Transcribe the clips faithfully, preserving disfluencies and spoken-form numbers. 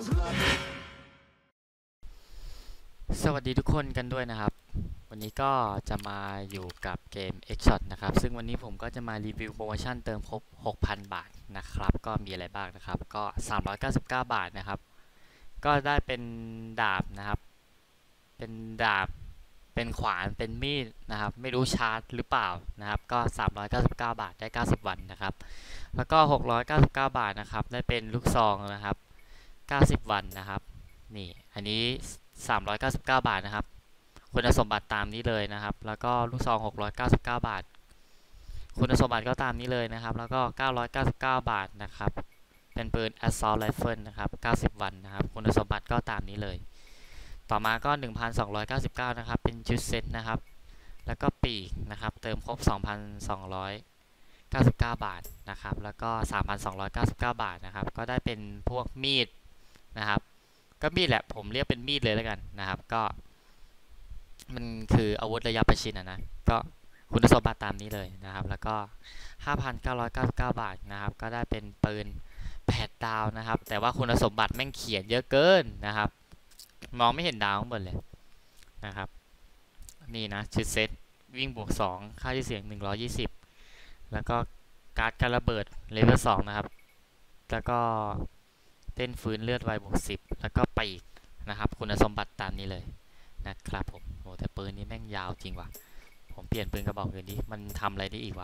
สวัสดีทุกคนกันด้วยนะครับวันนี้ก็จะมาอยู่กับเกม X-Shot นะครับซึ่งวันนี้ผมก็จะมารีวิวโปรโมชั่นเติมครบ หกพัน บาทนะครับก็มีอะไรบ้างนะครับก็สามร้อยเก้าสิบเก้าบาทนะครับก็ได้เป็นดาบนะครับเป็นดาบเป็นขวานเป็นมีดนะครับไม่รู้ชาร์จหรือเปล่านะครับก็สามร้อยเก้าสิบเก้าบาทได้เก้าสิบวันนะครับแล้วก็หกร้อยเก้าสิบเก้าบาทนะครับได้เป็นลูกซองนะครับเก้าสิบวันนะครับนี่อันนี้สามร้อยเก้าสิบเก้าบาทนะครับคุณสมบัติตามนี้เลยนะครับแล้วก็ลูกซองหกร้อยเก้าสิบเก้าบาทคุณสมบัติก็ตามนี้เลยนะครับแล้วก็เก้าร้อยเก้าสิบเก้าบาทนะครับเป็นปืน Assault Rifle นะครับเก้าสิบวันนะครับคุณสมบัติก็ตามนี้เลยต่อมาก็ หนึ่งพันสองร้อยเก้าสิบเก้า นะครับเป็นชุดเซตนะครับแล้วก็ปีกนะครับเติมครบ สองพันสองร้อยเก้าสิบเก้าบาทนะครับแล้วก็ สามพันสองร้อยเก้าสิบเก้าบาทนะครับก็ได้เป็นพวกมีดนะครับก็มีดแหละผมเรียกเป็นมีดเลยแล้วกันนะครับก็มันคืออาวุธระยะประชิดนะนะก็คุณสมบัติตามนี้เลยนะครับแล้วก็ ห้าพันเก้าร้อยเก้าสิบเก้าบาทนะครับก็ได้เป็นปืนแผดดาวนะครับแต่ว่าคุณสมบัติแม่งเขียนเยอะเกินนะครับมองไม่เห็นดาวข้างบนเลยนะครับนี่นะชุดเซตวิ่งบวกสองค่าที่เสียงหนึ่งร้อยยี่สิบแล้วก็การ์ดการระเบิดเลเวลสองนะครับแล้วก็เต้นฟื้นเลือดไวบวกสิบแล้วก็ปีกนะครับคุณสมบัติตามนี้เลยนะครับผมโอ้แต่ปืนนี้แม่งยาวจริงว่ะผมเปลี่ยนปืนกระบอกอื่นดิมันทำอะไรได้อีกวะ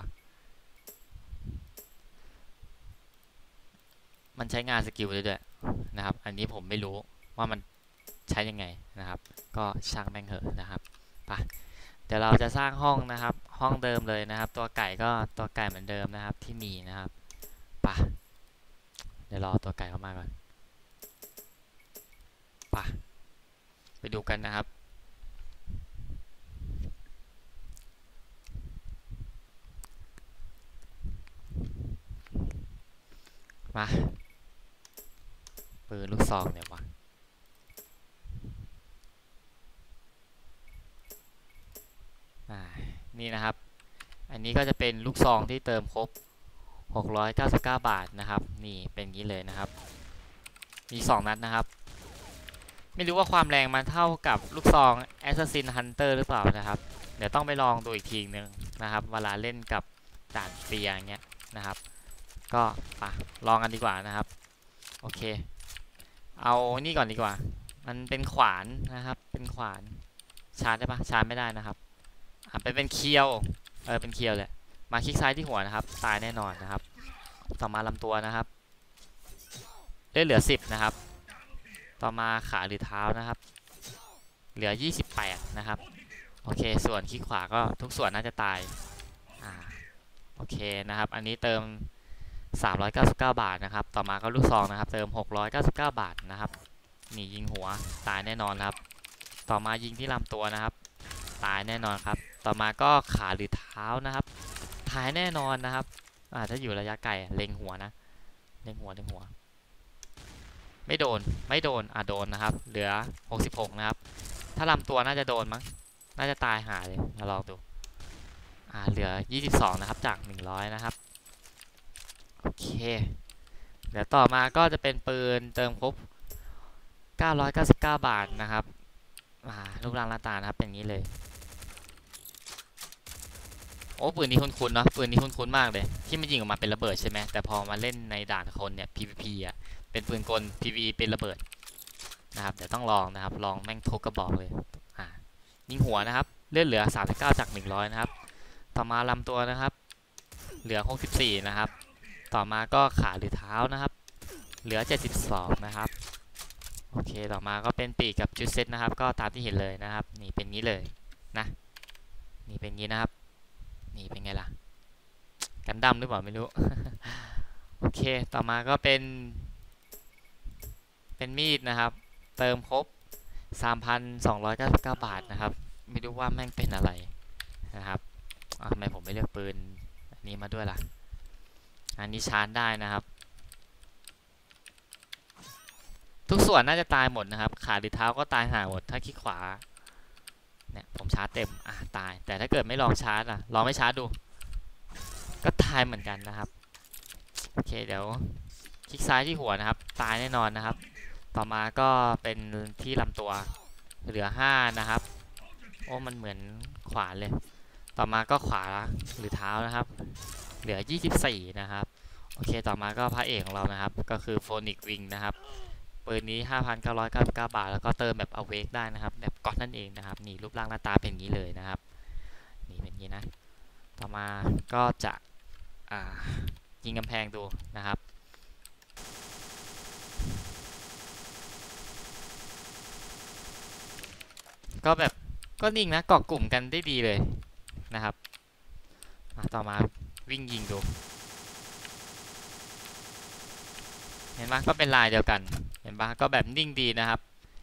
มันใช้งานสกิลได้ด้วยนะครับอันนี้ผมไม่รู้ว่ามันใช้ยังไงนะครับก็ช่างแม่งเหอะนะครับไปเดี๋ยวเราจะสร้างห้องนะครับห้องเดิมเลยนะครับตัวไก่ก็ตัวไก่เหมือนเดิมนะครับที่มีนะครับไปเดี๋ยวรอตัวไก่เข้ามาก่อนไปไปดูกันนะครับมาปืนลูกซองเนี่ยวะนี่นะครับอันนี้ก็จะเป็นลูกซองที่เติมครบหกร้อยเก้าสิบเก้าบาทนะครับนี่เป็นอย่างนี้เลยนะครับมีสองนัดนะครับไม่รู้ว่าความแรงมันเท่ากับลูกซอง Assassin Hunter หรือเปล่านะครับเดี๋ยวต้องไปลองดูอีกทีนึงนะครับเวลาเล่นกับด่านเปียอย่างเงี้ยนะครับก็ไปลองกันดีกว่านะครับโอเคเอานี่ก่อนดีกว่ามันเป็นขวานนะครับเป็นขวานชาร์จได้ปะชาร์จไม่ได้นะครับอ่ะเป็นเป็นเคียวเออเป็นเคียวเลยมาคลิกซ้ายที่หัวนะครับตายแน่นอนนะครับต่อมาลำตัวนะครับเลือดเหลือสิบนะครับต่อมาขาหรือเท้านะครับเหลือยี่สิบแปดนะครับโอเคส่วนคลิกขวาก็ทุกส่วนน่าจะตายอ่าโอเคนะครับอันนี้เติมสามร้อยเก้าสิบเก้าบาทนะครับต่อมาก็ลูกซองนะครับเติมหกร้อยเก้าสิบเก้าบาทนะครับนี่ยิงหัวตายแน่นอนครับต่อมายิงที่ลำตัวนะครับตายแน่นอนครับต่อมาก็ขาหรือเท้านะครับตายแน่นอนนะครับอ่าถ้าอยู่ระยะไกลเล็งหัวนะเล็งหัวเล็งหัวไม่โดนไม่โดนอ่าโดนนะครับเหลือหกสิบหกนะครับถ้าลำตัวน่าจะโดนมั้งน่าจะตายหาเลยมาลองดูอ่าเหลือยี่สิบสองนะครับจากหนึ่งร้อยนะครับโอเคเดี๋ยวต่อมาก็จะเป็นปืนเติมครบเก้าร้อยเก้าสิบเก้าบาทนะครับอ่ารูปร่างหน้าตานะครับเป็นอย่างนี้เลยโอ้ปืนนี้คุ้นๆเนาะปืนนี้คุ้นๆมากเลยที่มันยิงออกมาเป็นระเบิดใช่ไหมแต่พอมาเล่นในด่านคนเนี่ย พี วี พี อ่ะเป็นปืนกล พี วี อี เป็นระเบิดนะครับเดี๋ยวต้องลองนะครับลองแม่งทุกกระบอกเลยอ่ายิงหัวนะครับเลือดเหลือสามสิบเก้าจากหนึ่งร้อยนะครับต่อมาลำตัวนะครับเหลือหกสิบสี่นะครับต่อมาก็ขาหรือเท้านะครับเหลือเจ็ดสิบสองนะครับโอเคต่อมาก็เป็นปีกกับชุดเซตนะครับก็ตามที่เห็นเลยนะครับนี่เป็นงี้เลยนะนี่เป็นงี้นะครับนี่เป็นไงล่ะกันดั้มหรือเปล่าไม่รู้ โอเคต่อมาก็เป็นเป็นมีดนะครับเติมครบ สามพันสองร้อยเก้าสิบเก้าบาทนะครับไม่รู้ว่าแม่งเป็นอะไรนะครับทำไมผมไม่เลือกปืนอันนี้มาด้วยล่ะอันนี้ชาร์จได้นะครับทุกส่วนน่าจะตายหมดนะครับขาหรือเท้าก็ตายหาหมดถ้าคลิกขวาเนี่ยผมชาร์จเต็มอ่ะตายแต่ถ้าเกิดไม่ลองชาร์จอ่ะลองไม่ชาร์จดูก็ตายเหมือนกันนะครับโอเคเดี๋ยวคลิกซ้ายที่หัวนะครับตายแน่นอนนะครับต่อมาก็เป็นที่ลำตัวเหลือห้านะครับโอ้มันเหมือนขวานเลยต่อมาก็ขวาหรือเท้านะครับเหลือยี่สิบสี่นะครับโอเคต่อมาก็พระเอกของเรานะครับก็คือโฟนิกวิงนะครับปืนนี้ ห้าพันเก้าร้อยเก้าสิบเก้า บาทแล้วก็เติมแบบอเวกได้นะครับแบบก๊อตนั่นเองนะครับนี่รูปร่างหน้าตาเป็นอย่างนี้เลยนะครับนี่เป็นอย่างนี้นะต่อมาก็จะอ่ายิงกำแพงดูนะครับก็แบบก็นิ่งนะเกาะกลุ่มกันได้ดีเลยนะครับต่อมาวิ่งยิงดูเห็นปะก็เป็นลายเดียวกันเห็นปะก็แบบนิ่งดีนะครับ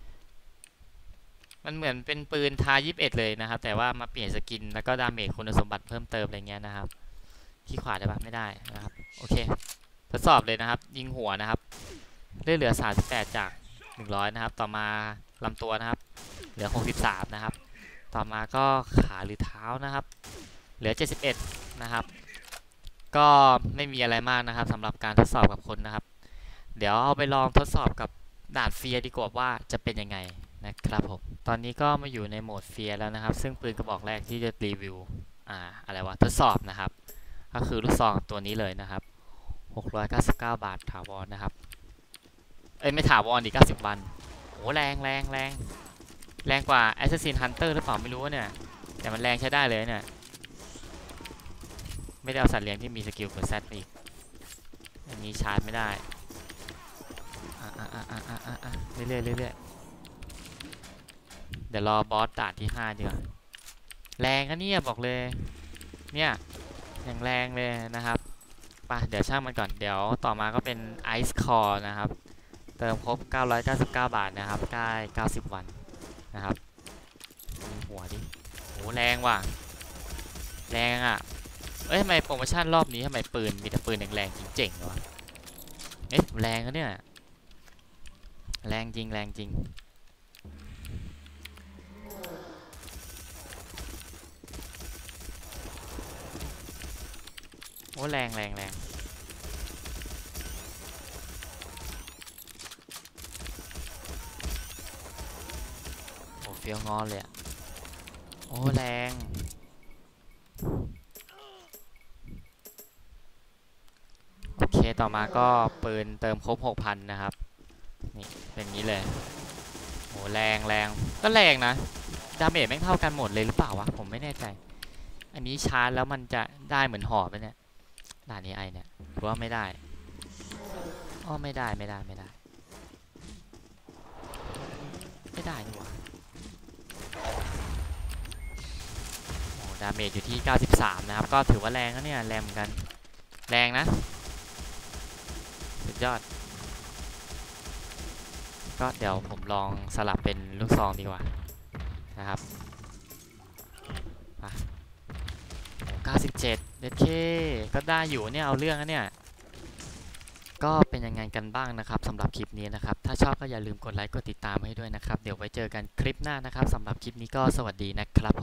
มันเหมือนเป็นปืนทายี่สิบเอ็ดเลยนะครับแต่ว่ามาเปลี่ยนสกินแล้วก็ดาเมจคุณสมบัติเพิ่มเติมอะไรเงี้ยนะครับขี้ขวาได้ปะไม่ได้นะครับโอเคทดสอบเลยนะครับยิงหัวนะครับเลือดเหลือสามสิบแปดจากหนึ่งร้อยนะครับต่อมาลำตัวนะครับเหลือหกสิบสามนะครับต่อมาก็ขาหรือเท้านะครับเหลือเจ็ดสิบเอ็ดนะครับก็ไม่มีอะไรมากนะครับสำหรับการทดสอบกับคนนะครับเดี๋ยวเอาไปลองทดสอบกับด่านเฟียดีกว่าว่าจะเป็นยังไงนะครับผมตอนนี้ก็มาอยู่ในโหมดเฟียแล้วนะครับซึ่งปืนกระบอกแรกที่จะรีวิวอ่าอะไรวะทดสอบนะครับก็คือลูกซองตัวนี้เลยนะครับหกร้อยเก้าสิบเก้าบาทถาวรนะครับเอ้ยไม่ถาวรอีกเก้าสิบวันโอ้แรงแรงแรงแรงกว่า Assassin Hunter หรือเปล่าไม่รู้เนี่ยแต่มันแรงใช้ได้เลยเนี่ยไม่ได้เอาสัตว์เลี้ยงที่มีสกิลกดแซดอีกอันนี้ชาร์จไม่ได้อ่ะอ่ะอ่ะอ่ะอ่ะอ่ะเรื่อยๆเรื่อยๆเดี๋ยวรอบอสด่านที่ห้าดีกว่าแรงนะเนี่ยบอกเลยเนี่ยอย่างแรงเลยนะครับไปเดี๋ยวช่างมันก่อนเดี๋ยวต่อมาก็เป็น Ice Core นะครับเติมครบเก้าร้อยเก้าสิบเก้าบาทนะครับได้เก้าสิบวันนะครับหัวดิโหแรงว่ะแรงอ่ะเอ้ยทำไมโปรโมชั่นรอบนี้ทำไมปืนมีแต่ปืนแรงๆจริงเจ๋งวะเอ๊ะแรงนะเนี่ยแรงจริงแรงจริงโอ้แรงแรงแรงโอ้เฟี้ยวงอนเลยอะโอ้แรงโอเคต่อมาก็ปืนเติมครบ หกพัน นะครับนี่เป็นงี้เลยโอ้แรงแรงก็แรงนะดาเมจไม่เท่ากันหมดเลยหรือเปล่าวะผมไม่แน่ใจอันนี้ชาร์จแล้วมันจะได้เหมือนหอบไปเนี่ยด่านนี้ไอเนี่ยหรือว่าไม่ได้อ๋อไม่ได้ไม่ได้ไม่ได้ไม่ได้นี่หว่าโอ้ดาเมจอยู่ที่เก้าสิบสามนะครับก็ถือว่าแรงนะเนี่ยแรงเหมือนกันแรงนะสุดยอดก็เดี๋ยวผมลองสลับเป็นลูกซองดีกว่านะครับเก้าสิบเจ็ดเด็ดเคก็ได้อยู่เนี่ยเอาเรื่องนะเนี่ยก็เป็นยังไงกันบ้างนะครับสำหรับคลิปนี้นะครับถ้าชอบก็อย่าลืมกดไลค์กดติดตามให้ด้วยนะครับเดี๋ยวไว้เจอกันคลิปหน้านะครับสำหรับคลิปนี้ก็สวัสดีนะครับ